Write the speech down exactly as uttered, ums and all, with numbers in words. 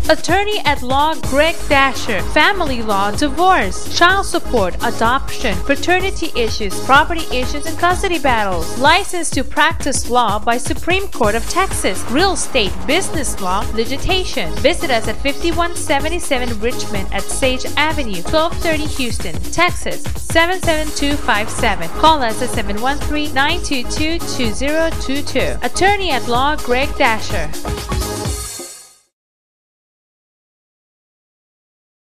Attorney at Law Gregg Dasher. Family law, divorce, child support, adoption, paternity issues, property issues, and custody battles. Licensed to practice law by Supreme Court of Texas. Real estate, business law, litigation. Visit us at fifty-one seventy-seven Richmond at Sage Avenue, twelve thirty Houston, Texas, seven seven two five seven. Call us at seven one three, nine two two, two zero two two. Attorney at Law Gregg Dasher.